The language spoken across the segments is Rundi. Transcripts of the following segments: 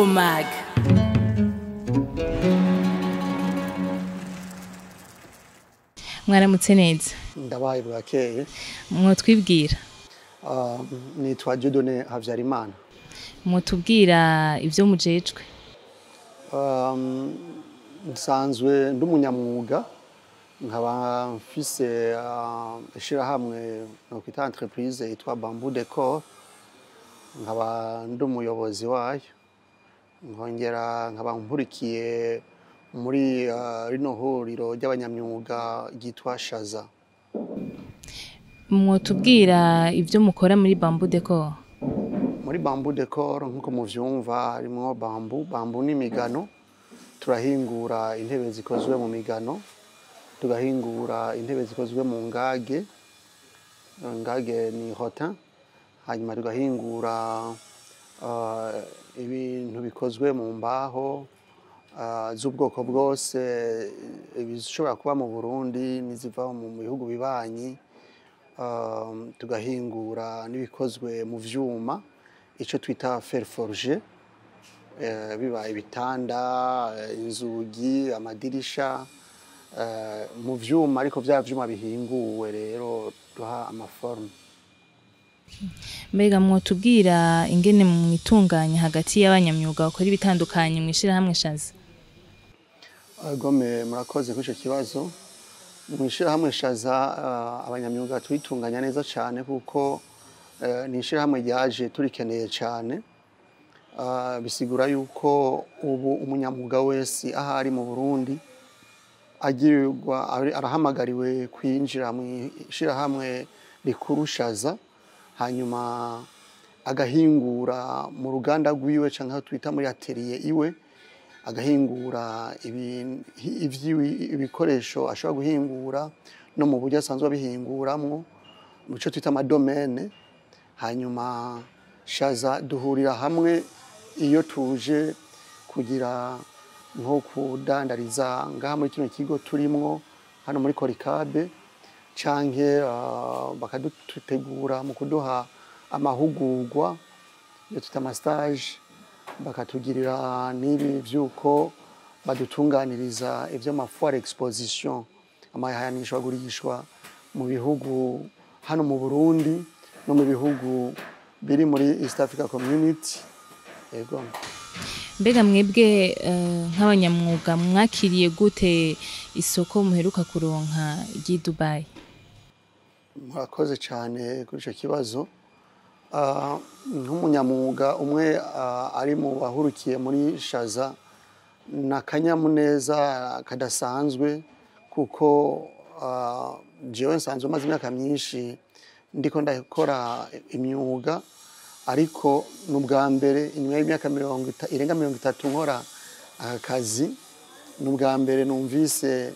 Ingomag. Mwaramutse neza. Ndabaye bwakeye. Mwotwibwira. Nitwa Dieudonné Havyarimana. Mwotubwira ivyo mujejwe. Nsanzwe ndumunyamwuga nkaba mfise ishirahamwe no kwita entreprise yitwa Bambou Decor, nkaba ndumuyobozi wayo, nkongera nkaba mpurikiye muri rino huriro ry'abanyamyuga ryitwa Shaza. Mwotubwira ivyo mukora muri Bambou Decor. Muri Bambou Decor nkuko muvyumva harimo bambu n'imigano. Turahingura intebe zikozwe mu migano, tugahingura intebe zikozwe mu ngage ni hotin, hanyuma tugahingura ibintu bikozwe mu mbaho z'ubwoko bwose, ibishobora kuba mu Burundi n'iziva mu bihugu bibanyi, tugahingura n'ibikozwe mu vyuma, ico twita fer forgé, biba ibitanda, inzugi, amadirisha, mu vyuma ariko vya vyuma bihinguwe rero duha amaforme. Mbega mwotubwira ingene mwitunganya hagati y'abanyamyuga bakora ibitandukanye mwishirahamwe Shaza? Gome murakoze kuri ico kibazo. Mwishirahamwe Shaza abanyamyuga twitunganya neza cane kuko ni ishirahamwe ryaje turikeneye cane. Bisigura yuko ubu umunyamwuga wese ahari mu Burundi arahamagariwe kwinjira mu ishirahamwe rikuru Shaza, hanyuma agahingura mu ruganda rwiwe canke aho twita muri atelier iwe, agahingura ibikoresho ashobora guhingura no mu buryo asanzwe abihinguramwo mu cyo twita amadomene. Hanyuma Shaza duhurira hamwe iyo tuje kugira nko kudandariza ngaha muri kino kigo turimwo hano muri Korikabe, canke bakadutegura mu kuduha amahugurwa yo twita amastage, bakatugirira n'ibi vyuko badutunganiriza ivyo mafoire exposition, amahayanishwa gurishwa mu bihugu hano mu Burundi no mu bihugu biri muri East Africa Community. Ego. Mbega mwebwe nk'abanyamwuga mwakiriye gute isoko muheruka kuronka ry'i Dubai? Murakoze cyane kuri ico kibazo. Nk'umunyamwuga umwe ari mu bahurukiye muri Shaza, n'akanyamuneza kadasanzwe kuko jewe nsanzwe maze imyaka myinshi ndiko ndakora imyuga, ariko n'ubwa mbere inyuma y'imyaka irenga 30 nkora akazi, n'ubwa mbere numvise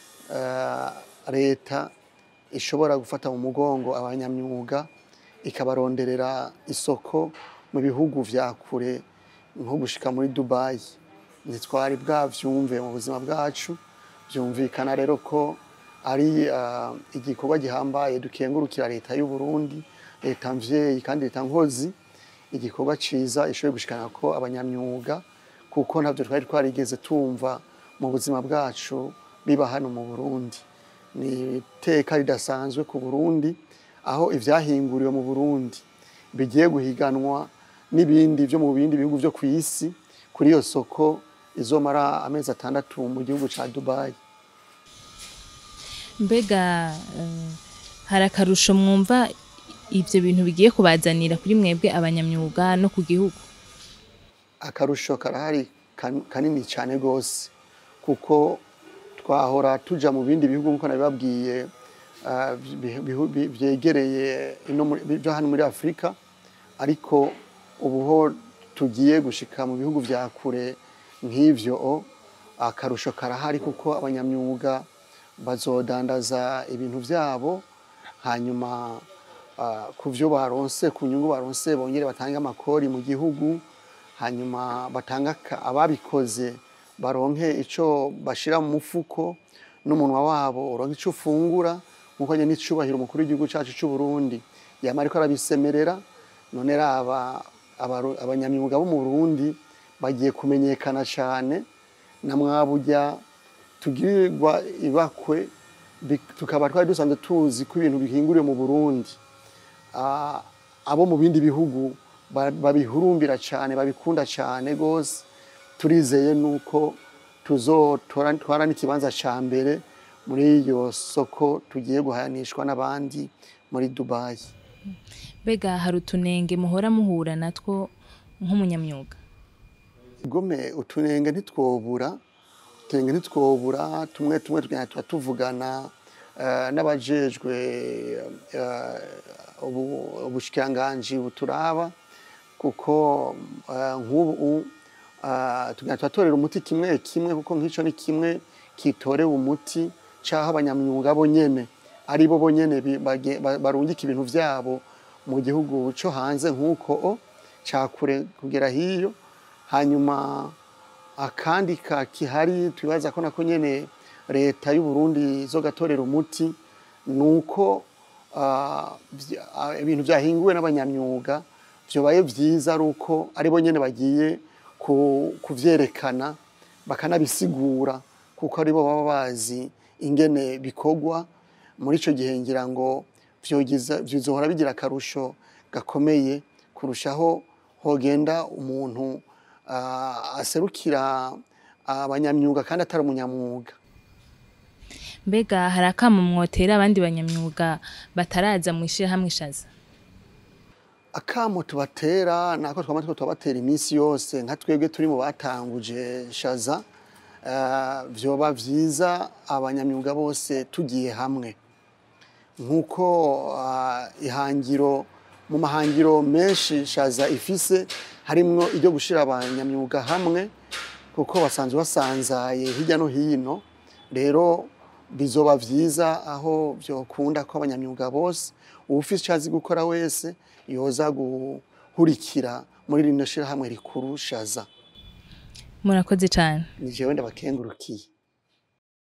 leta ishobora gufata mu mugongo abanyamyuga ikabaronderera isoko mu bihugu vya kure nko gushika muri Dubai. Ntitwari bwavyumve mu buzima bwacu, byumvikana rero ko ari igikorwa gihambaye dukengurukira leta y'u Burundi, leta mvyeyi kandi leta nkozi, igikorwa ciza ishoboye gushikana ko abanyamyuga, kuko ntavyo twari twarigeze tumva mu buzima bwacu biba hano mu Burundi. Ni iteka ridasanzwe ku Burundi aho ivyahinguriwe mu Burundi bigiye guhiganwa n'ibindi vyo mu bindi bihugu vyo kw'isi kuri iyo soko izomara amezi 6 mu gihugu ca Dubai. Mbega hari akarusho mwumva ivyo bintu bigiye kubazanira kuri mwebwe abanyamyuga no ku gihugu? Akarusho karahari kanini cyane gose, kuko twahora tuja mu bindi bihugu nkuko nabibabwiye vyegereye byo hano muri Afrika, ariko ubuho tugiye gushika mu bihugu vya kure nk'ivyo, akarusho karahari kuko abanyamyuga bazodandaza ibintu vyabo, hanyuma kuvyo baronse, ku nyungu baronse bongere batanga amakori mu gihugu, hanyuma batanga ababikoze baronke ico bashira mu mufuko, n'umunwa wabo uronke ico ufungura, nkuko nyene nicubahiro umukuru w'igihugu cacu c'u Burundi yama ariko arabisemerera. None raba abanyamyuga bo mu Burundi bagiye kumenyekana cyane na mwaburya tugirirwa ibakwe tukaba twari dusanzwe tuzi ko ibintu bihinguriwe mu Burundi abo mu bindi bihugu babihurumbira cyane babikunda cyane gose turizeye nuko tuzotwara n'ikibanza ca mbere muri iyo soko tugiye guhayanishwa n'abandi muri Dubai. Mbega hari utunenge muhora muhura natwo nk'umunyamyuga? Gome utunenge ntitwobura tumwe tugenda tuvugana n'abajejwe ubushikiranganji buturaba kuko nk'ubu tugenda turatorera umuti kimwe kuko nk'ico ni kimwe kitorewe umuti caho abanyamyuga bonyene ari bo bonyene barungika ibintu vyabo mu gihugu cyo hanze nk'uko cakure kugera hiyo. Hanyuma akandi kihari twibaza ko nako nyene leta y'u Burundi zo gatorera umuti nuko ibintu vyahinguwe n'abanyamyuga vyobaye vyiza aruko ari bo nyene bagiye kuvyerekana bakanabisigura kuko ari bo baba bazi ingene bikogwa. Muri ico gihe ngira ngo vyozohora bigira akarusho gakomeye kurushaho hogenda umuntu aserukira abanyamyuga kandi atari umunyamwuga. Mbega hari akamo mwotera abandi banyamyuga bataraza mu ishirahamwe Shaza? Akamo tubatera nako twamaze tubatera iminsi yose nka twebwe turi mu batanguje Shaza, vyoba vyiza abanyamyuga bose tugiye hamwe nkuko ihangiro mu mahangiro menshi Shaza ifise harimwo iryo gushira abanyamyuga hamwe kuko basanzwe basanzaye hirya no hino. Rero bizoba vyiza aho vyokunda ko abanyamyuga bose ufise icazi gukora wese yoza guhurikira muri rino shirahamwe rikuru Shaza. Murakoze cyane. Ni jewe ndabakengurukiye.